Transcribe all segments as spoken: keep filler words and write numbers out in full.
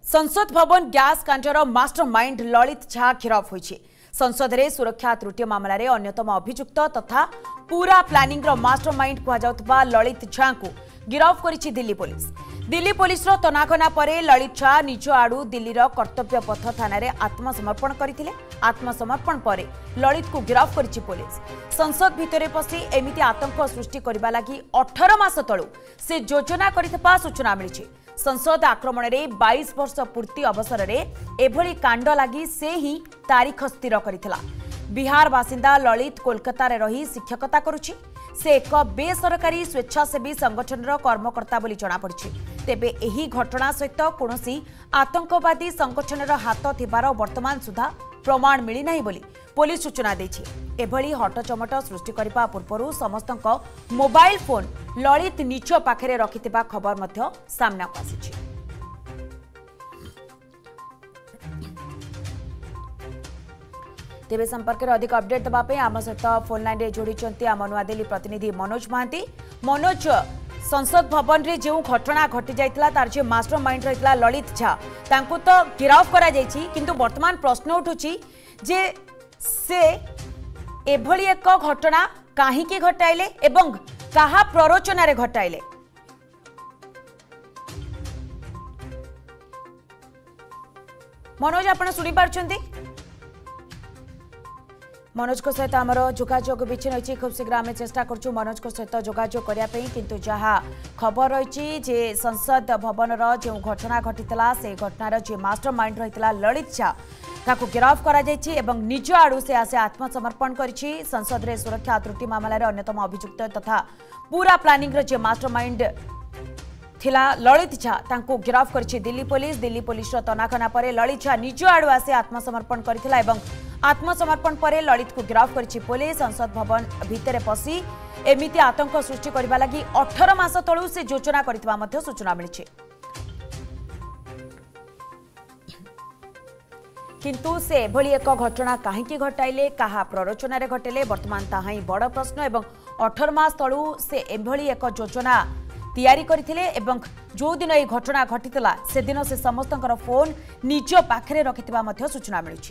संसद भवन गैस कांडर मास्टरमाइंड ललित झा गिरफ होइछि। संसद रे सुरक्षा त्रुटि मामला रे अन्यतम अभियुक्त तथा पूरा प्लानिंग रो मास्टरमाइंड कुहा जाउतबा ललित झा को गिरफ करिछि दिल्ली पुलिस। दिल्ली पुलिस रो तनाघना परे ललित झा निज आडू दिल्ली रो कर्तव्य पथ थाना रे आत्मसमर्पण करथिले। आत्मसमर्पण परे ललित को गिरफ करिछि पुलिस। संसद भितरे पसी एमिति आतंक सृष्टि करबा लागि अठारह मास तळु से योजना करितबा सूचना मिलिछि। संसद आक्रमण रे बाईस वर्ष पूर्ति अवसर रे एभली कांड लागि से ही तारीख स्थिर करिथिला। बिहार बासिंदा ललित कोलकाता रे रही शिक्षकता करुछि। से एक बेसरकारी स्वेच्छासेवी संगठन कर्मकर्ता बोली जना पड़िछि। तेबे एही घटना सहित कोनोसी आतंकवादी संगठन हाथ थिबार वर्तमान सुधा प्रमाण मिली नाही बोली पुलिस सूचना देछि। एभली हटचमट सृष्टि करबा पूर्वरु समस्तक मोबाइल फोन ललित निज पाखरे रखिथिबा खबर मध्य सामना आसिछि। तेबे संपर्क में अधिक अपडेट देवाई आम सहित फोन लाइन रे जोड़ी आम नुआदिल्ली प्रतिनिधि मनोज महांती। मनोज, संसद भवन रे जो घटना घटी जाइतिला तार जे मास्टरमाइंड रहितला ललित झा तांको तो गिरफ करा जाइछि, किंतु वर्तमान प्रश्न उठुछि जे से एभली एक घटना काहीकि घटाइले एवं काहा प्ररोचना रे घटाइले। मनोज, आपण सुनि पारछंती? मनोज को सहित आमर जोगाजोग विच्छिन्न होइछि। खूब शीघ्र आम चेष्टा करछु मनोज को सहित जोगाजोग करिया पई, किंतु जहा खबर रही जे संसद भवन जो घटना घटीला से घटनार जे मास्टरमाइंड रहितला ललित झा ताकू गिरफ करा जायछि एवं निज आडू से आसे आत्मसमर्पण करिछि। संसद रे सुरक्षा त्रुटि मामला रे अन्यतम अभियुक्त तथा पूरा प्लानिंग रे जे मास्टरमाइंड थिला ललित झा तांको गिरफ करिछि दिल्ली पुलिस। दिल्ली पुलिस रो तनाखना परे ललित झा निज आडू आसे आत्मसमर्पण करिथिला एवं आत्मसमर्पण परे ललित को गिरफ करिछि पुलिस। संसद भवन भितरे पसी एमिति आतंक सृष्टि करबा लागि अठारह मास तळु से योजना करितबा मध्ये सूचना मिलिछि, किंतु से एभली एक घटना काहीकि घटाइले काहा प्ररोचना रे घटेले वर्तमान ताहा ही बड़ प्रश्न। एवं अठारह मास तळु से एभली एक योजना तैयारी करथिले एवं जो दिन ए घटना घटितला से दिन से समस्तकर फोन निज पाखरे रखितबा मध्ये सूचना मिलिछि।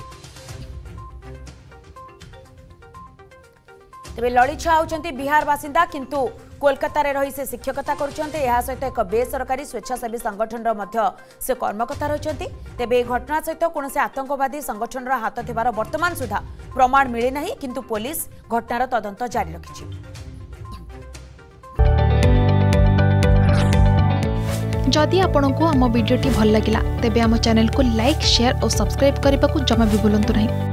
तेबे ललित झा होउछन्ती बिहार बासिंदा, किंतु कोलकाता रे रही से शिक्षकता करुछन्ते। एहा सहित एक बेसरकारी स्वेच्छासेवी संगठन मध्य से कर्मकर्ता रहिछन्ती। तेबे ए घटना सहित कोनोसी आतंकवादी संगठन हाथ थिबार वर्तमान सुधा प्रमाण मिले नाही, किंतु पुलिस घटनार तदंत जारी रखिछि। जदि आपंक आम भिडी भल लगा तेब आम चैनल को लाइक, शेयर और सब्सक्राइब करने को जमा भी भूलु नहीं।